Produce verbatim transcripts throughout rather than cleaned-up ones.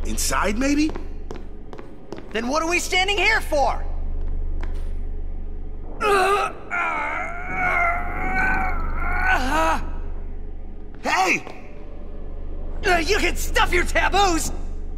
Inside, maybe? Then what are we standing here for? Hey! Uh, you can stuff your taboos!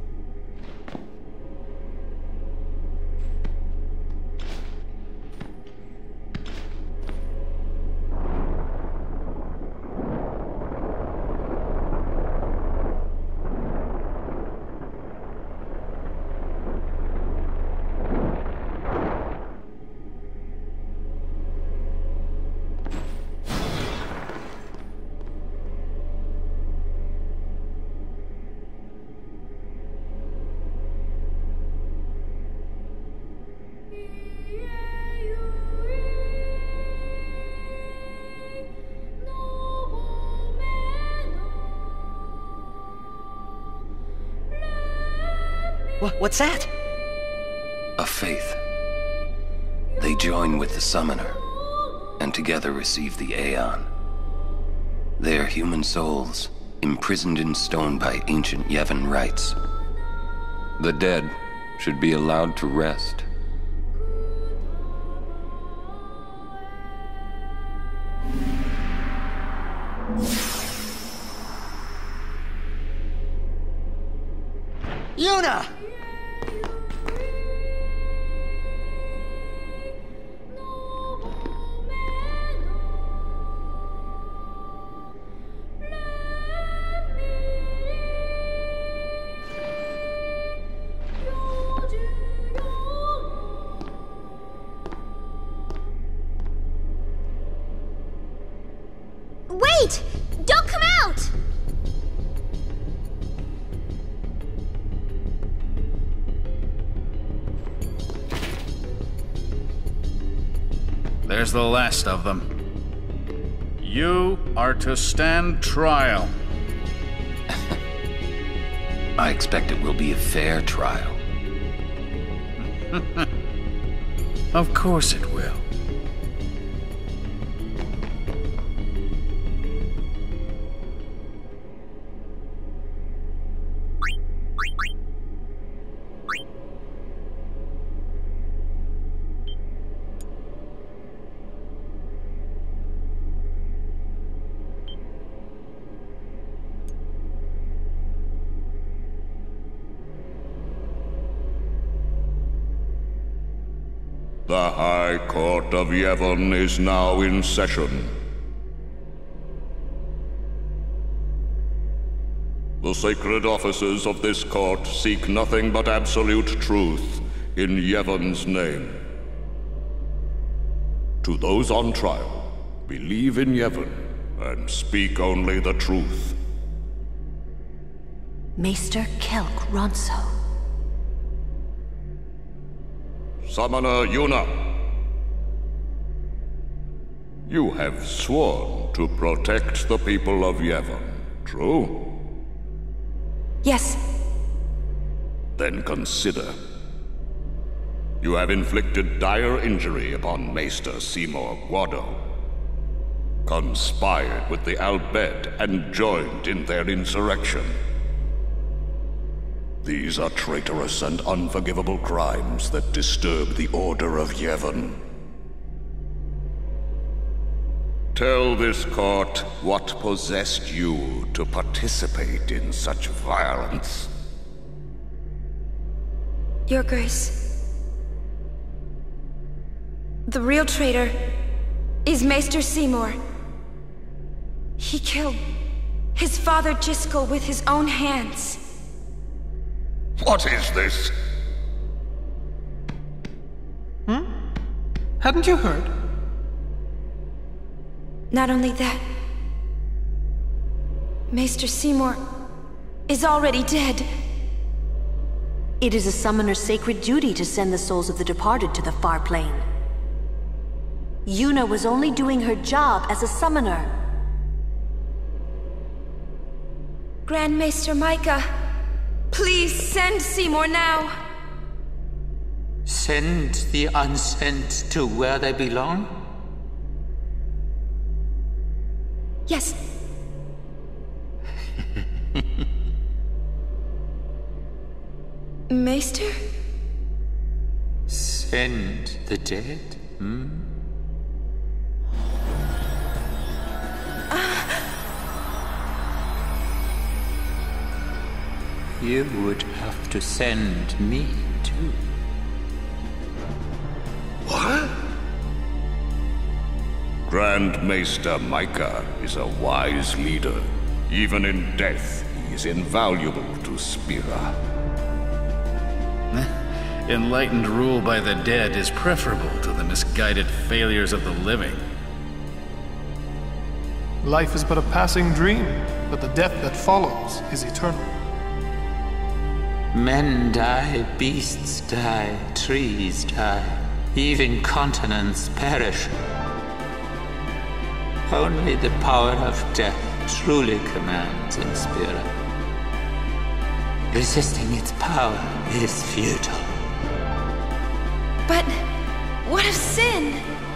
What's that? A faith. They join with the Summoner, and together receive the Aeon. They are human souls, imprisoned in stone by ancient Yevon rites. The dead should be allowed to rest. Yuna! Wait! Don't come out! There's the last of them. You are to stand trial. I expect it will be a fair trial. Of course it will. The High Court of Yevon is now in session. The sacred officers of this court seek nothing but absolute truth in Yevon's name. To those on trial, believe in Yevon and speak only the truth. Maester Kelk Ronso. Summoner Yuna, you have sworn to protect the people of Yevon, true? Yes. Then consider. You have inflicted dire injury upon Maester Seymour Guado, conspired with the Al Bhed and joined in their insurrection. These are traitorous and unforgivable crimes that disturb the order of Yevon. Tell this court what possessed you to participate in such violence. Your Grace. The real traitor is Maester Seymour. He killed his father Jyscal with his own hands. What is this? Hmm? Hadn't you heard? Not only that, Maester Seymour is already dead. It is a summoner's sacred duty to send the souls of the departed to the far plane. Yuna was only doing her job as a summoner. Grand Maester Micah, please send Seymour now. Send the unsent to where they belong? Yes. Maester? Send the dead, hmm? You would have to send me, too. What? Grand Maester Micah is a wise leader. Even in death, he is invaluable to Spira. Enlightened rule by the dead is preferable to the misguided failures of the living. Life is but a passing dream, but the death that follows is eternal. Men die, beasts die, trees die, even continents perish. Only the power of death truly commands in Spira. Resisting its power is futile. But what of sin?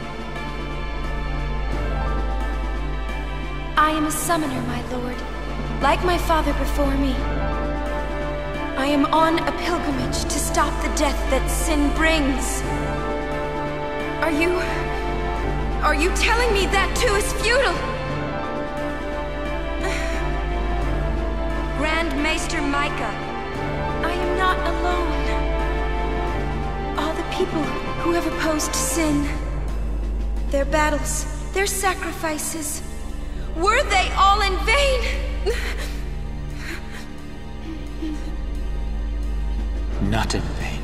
I am a summoner, my lord, like my father before me. I am on a pilgrimage to stop the death that sin brings. Are you... are you telling me that too is futile? Grand Maester Micah, I am not alone. All the people who have opposed sin, their battles, their sacrifices, were they all in vain? Not in vain.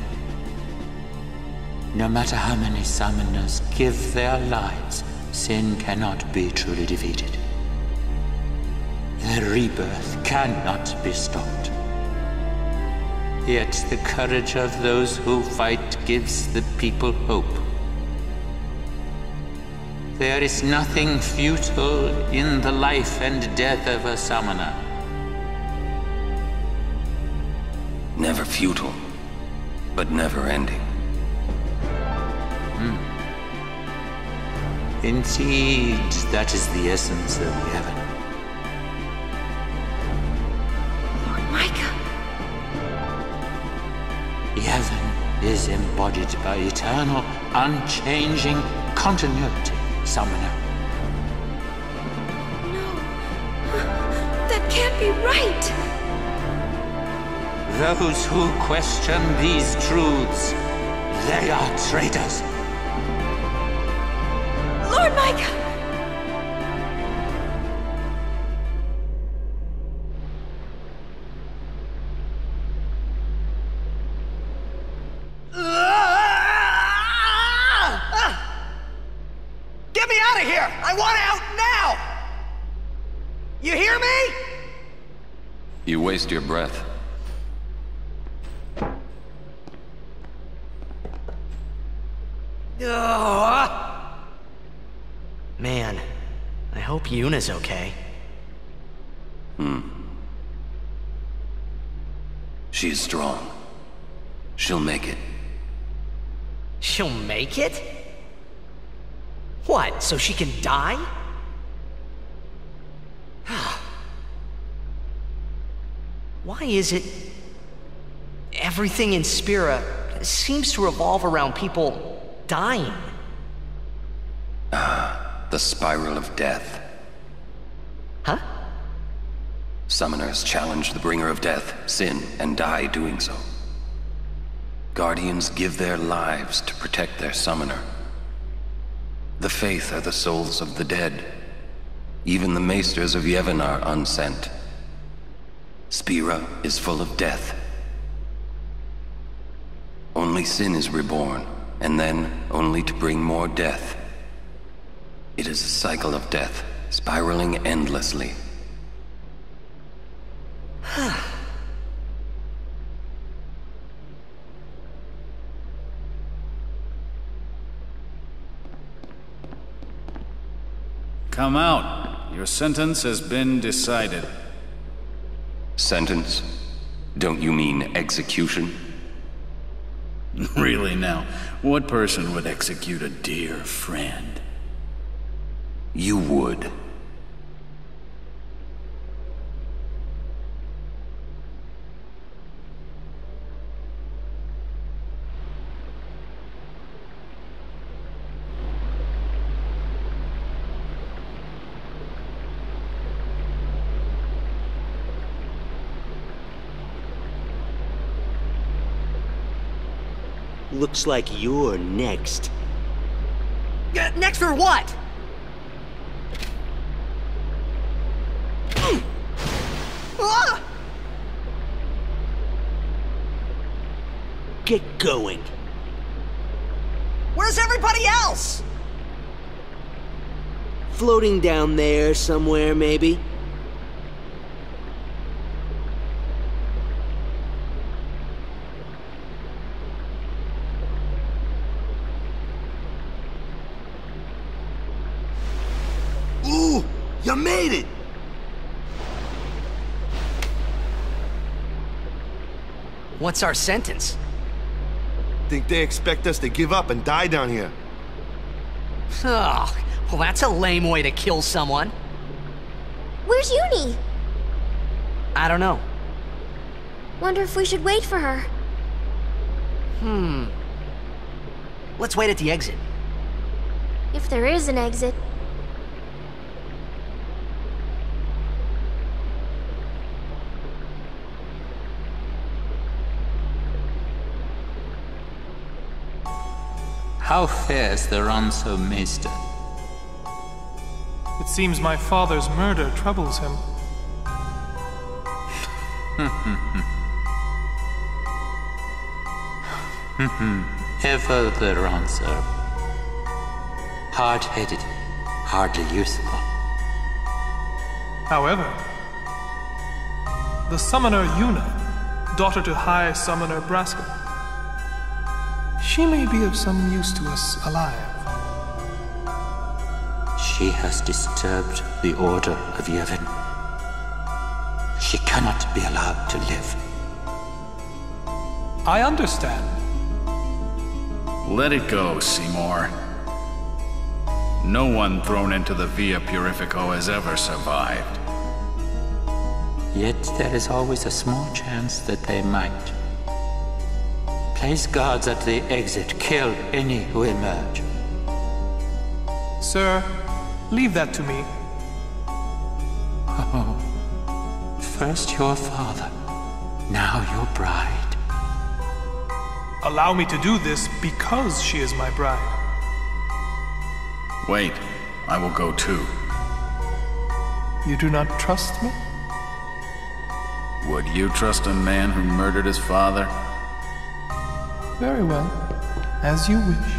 No matter how many summoners give their lives, sin cannot be truly defeated. The rebirth cannot be stopped. Yet the courage of those who fight gives the people hope. There is nothing futile in the life and death of a summoner. Never futile, but never ending. Hmm. Indeed, that is the essence of heaven. Lord Micah. Heaven is embodied by eternal, unchanging continuity, summoner. No. That can't be right. Those who question these truths, they are traitors. Lord Micah! Get me out of here! I want out now! You hear me? You waste your breath. Ugh. Man, I hope Yuna's okay. Hmm. She is strong. She'll make it. She'll make it? What, so she can die? Why is it everything in Spira seems to revolve around people dying? Ah, the spiral of death. Huh? Summoners challenge the bringer of death, sin, and die doing so. Guardians give their lives to protect their summoner. The Faith are the souls of the dead. Even the Maesters of Yevon are unsent. Spira is full of death. Only sin is reborn, and then only to bring more death. It is a cycle of death, spiraling endlessly. Come out. Your sentence has been decided. Sentence? Don't you mean execution? Really now, what person would execute a dear friend? You would. Looks like you're next. Uh, next for what? Ah! Get going. Where's everybody else? Floating down there somewhere, maybe? Ooh, you made it! What's our sentence? Think they expect us to give up and die down here? Oh, well, that's a lame way to kill someone. Where's Uni? I don't know. Wonder if we should wait for her. Hmm. Let's wait at the exit. If there is an exit. How fares the Ronso Maester? It seems my father's murder troubles him. Ever the Ronso. Hard-headed, hardly useful. However, the summoner Yuna, daughter to High Summoner Braska, she may be of some use to us alive. She has disturbed the order of Yevon. She cannot be allowed to live. I understand. Let it go, Seymour. No one thrown into the Via Purifico has ever survived. Yet there is always a small chance that they might. Place guards at the exit. Kill any who emerge. Sir, leave that to me. Oh. First your father, now your bride. Allow me to do this because she is my bride. Wait, I will go too. You do not trust me? Would you trust a man who murdered his father? Very well. As you wish.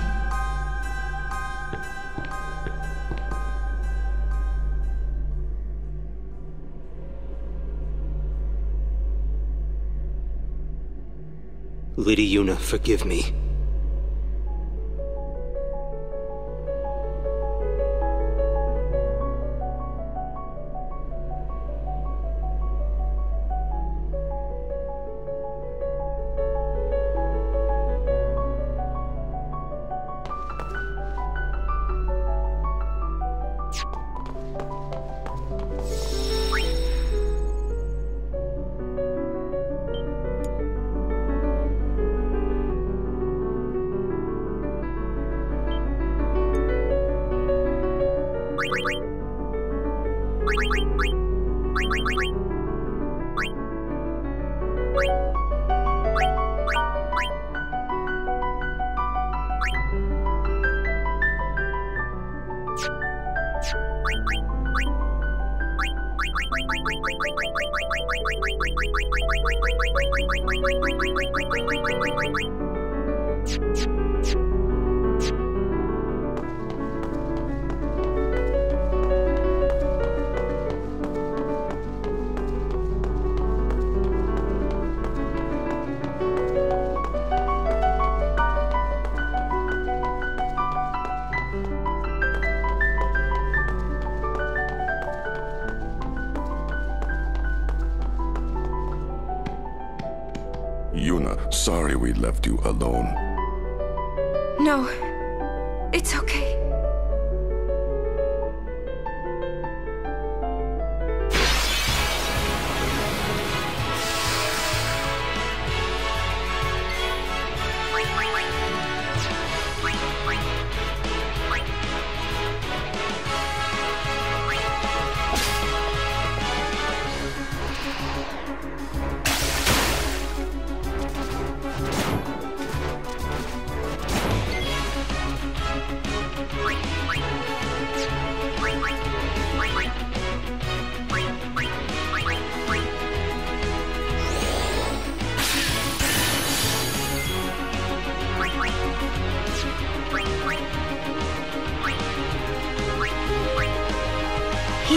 Lady Yuna, forgive me. Yuna, sorry we left you alone. No, it's okay.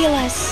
heal us.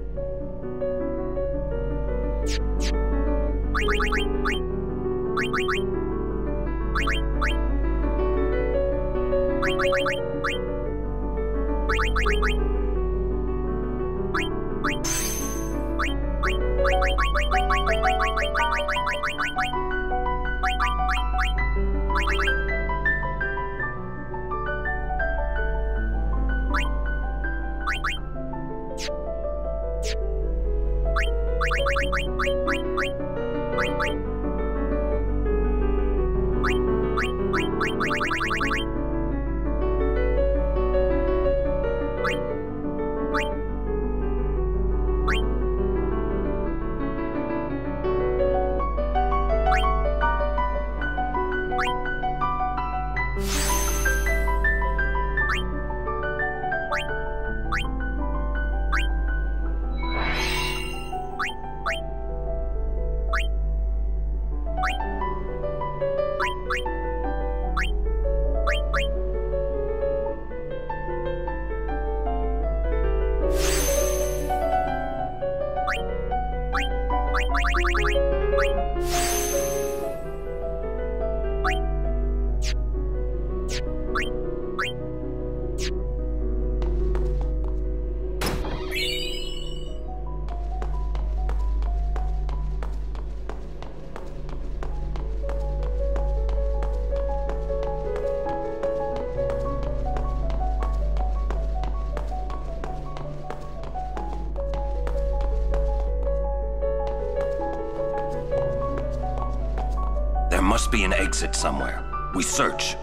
Bye. There must be an exit somewhere. We search.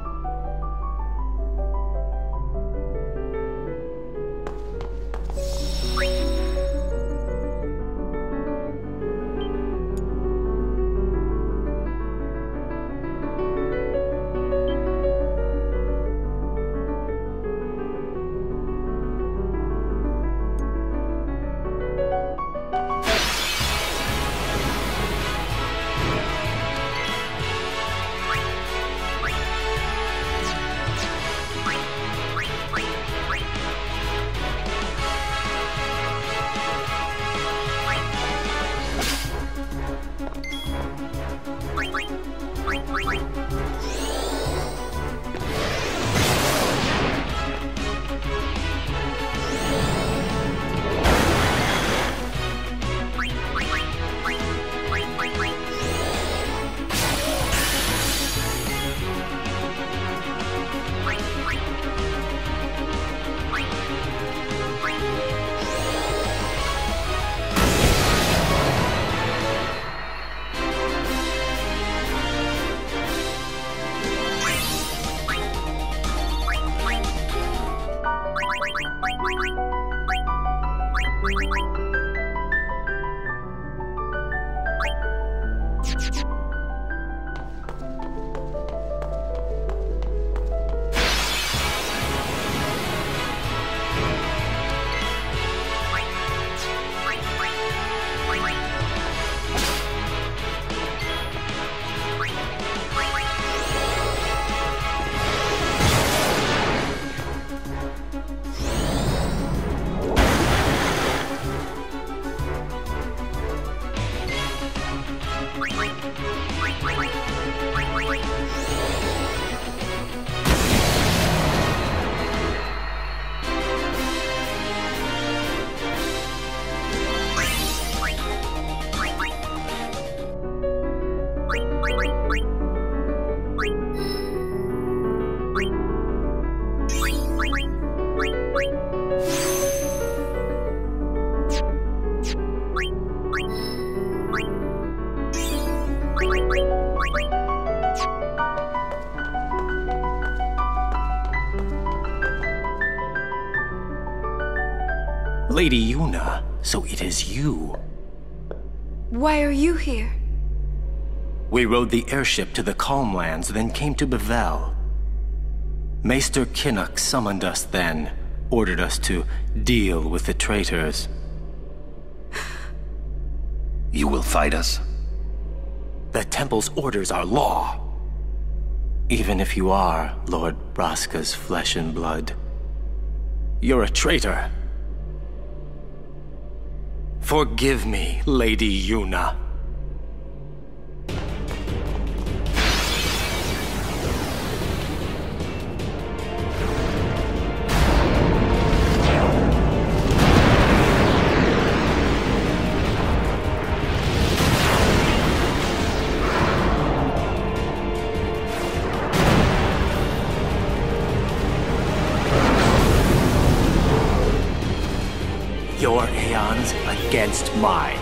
Lady Yuna, so it is you. Why are you here? We rode the airship to the Calmlands, then came to Bevelle. Maester Kinnock summoned us then, ordered us to deal with the traitors. You will fight us? The Temple's orders are law. Even if you are Lord Braska's flesh and blood, you're a traitor. Forgive me, Lady Yuna. Aeons against mine.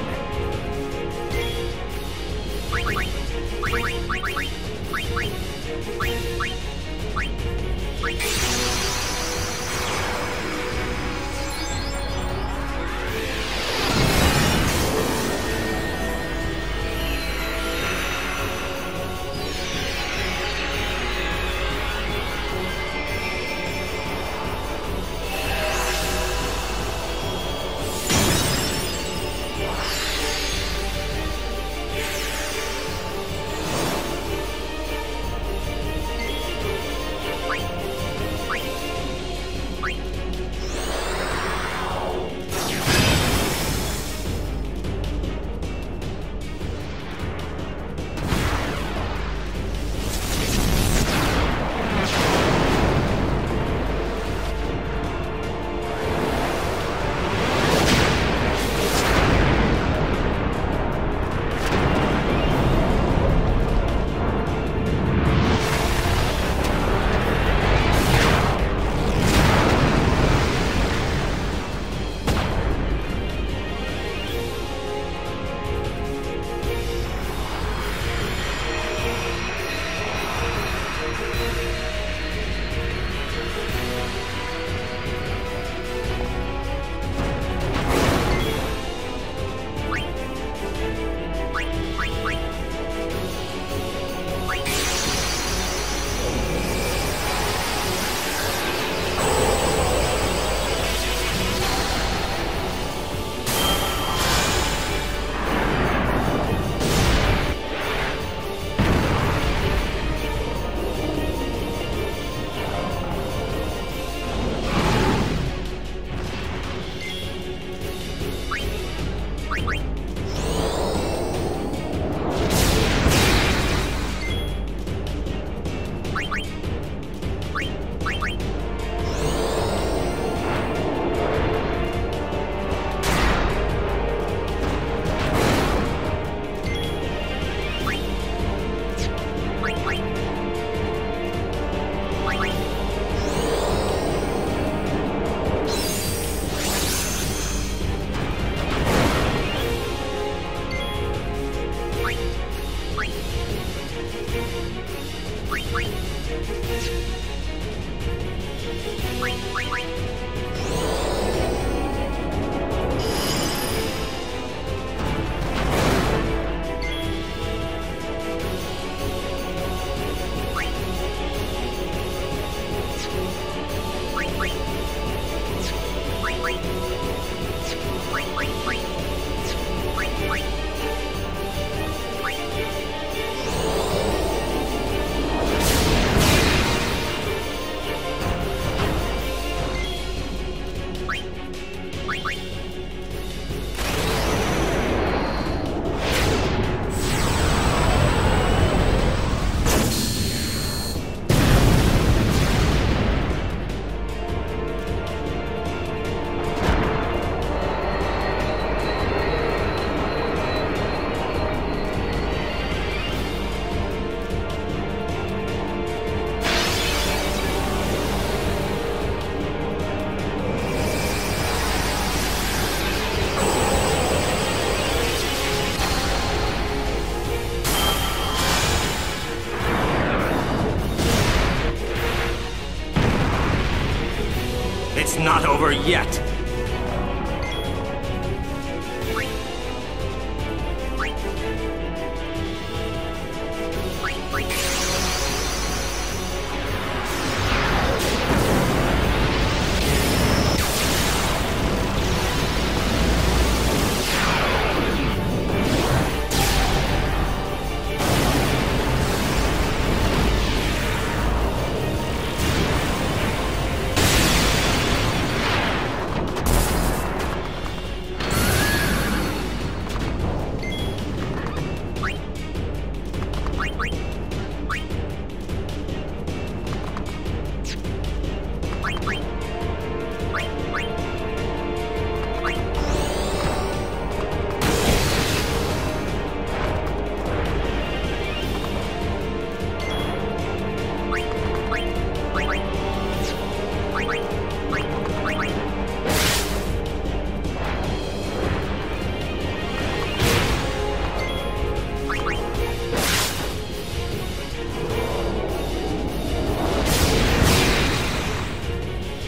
It's not over yet!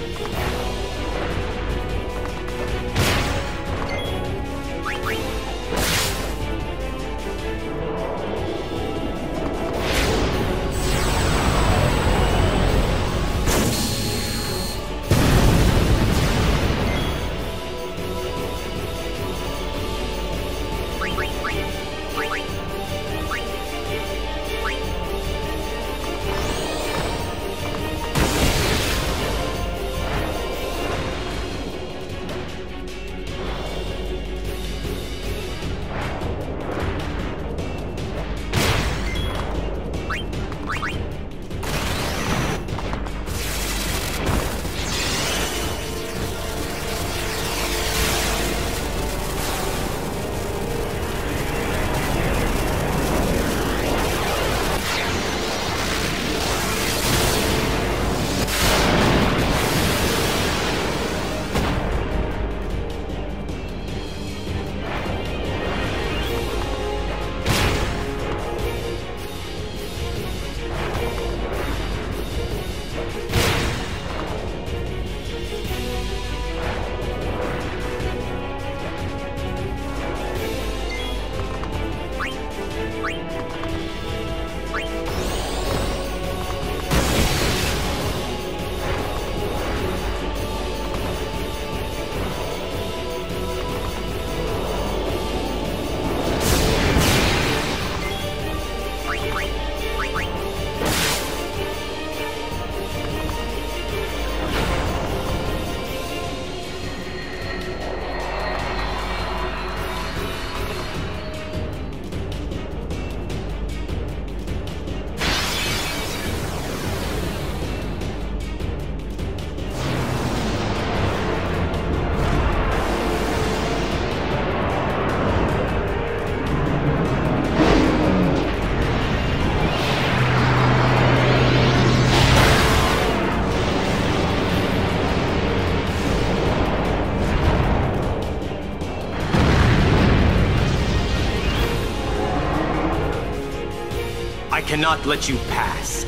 I cannot let you pass.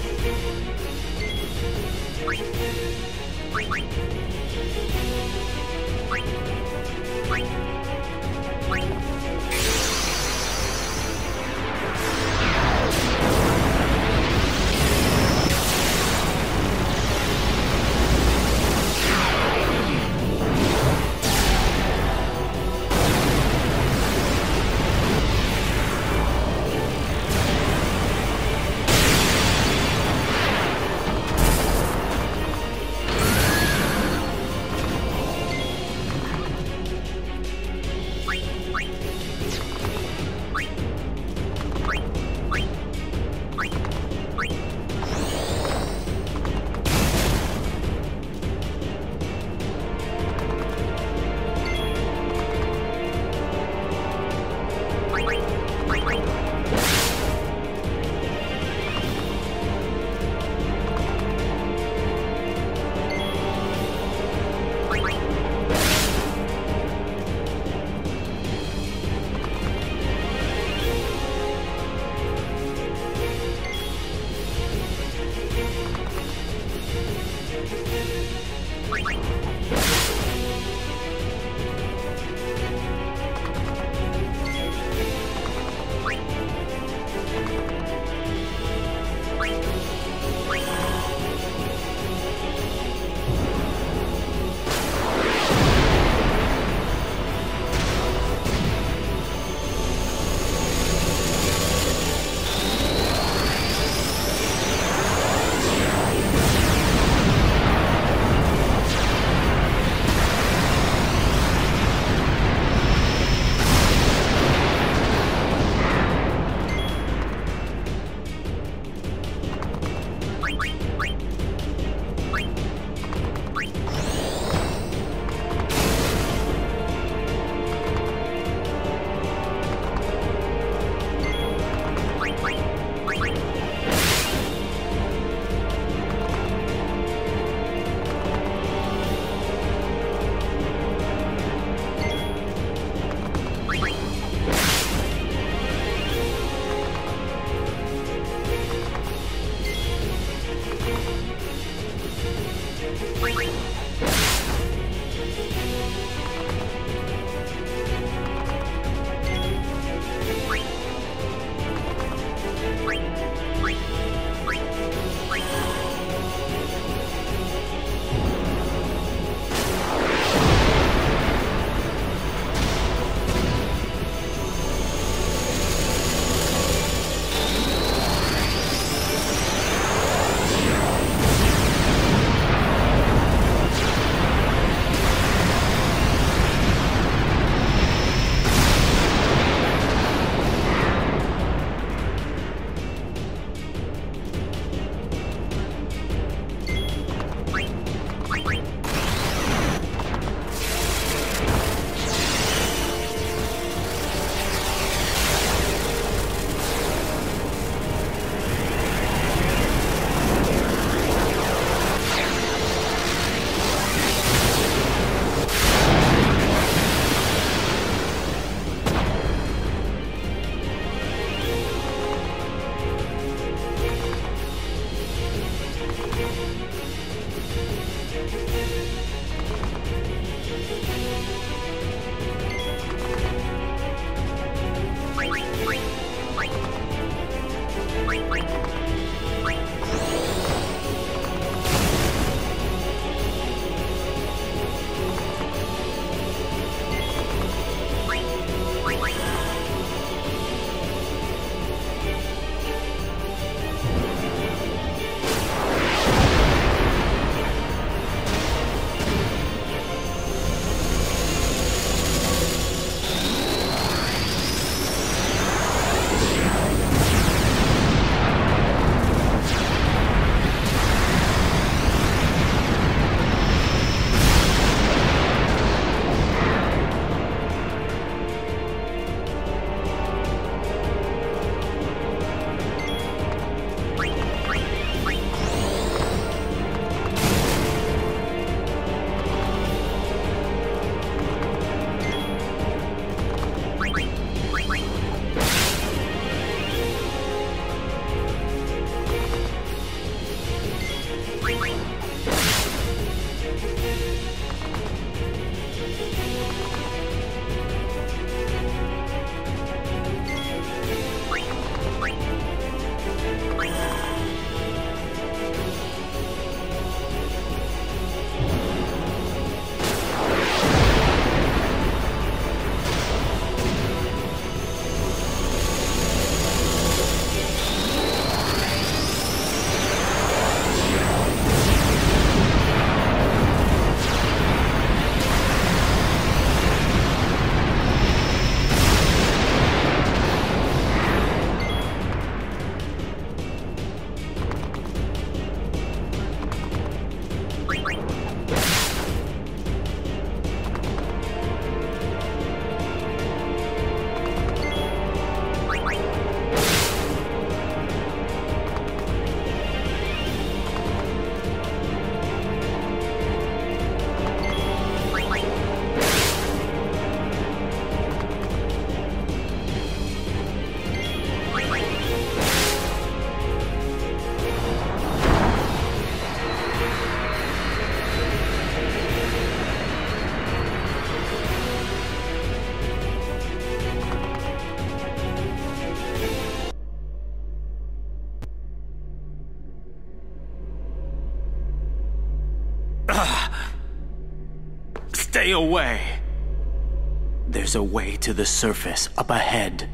stay away. There's a way to the surface up ahead.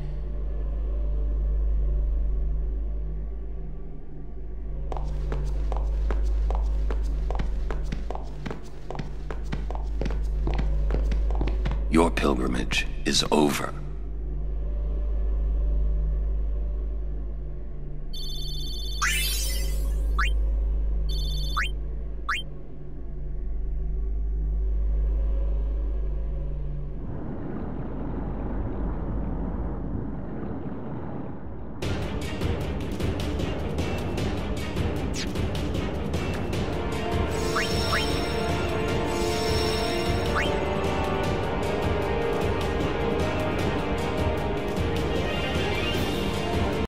Your pilgrimage is over.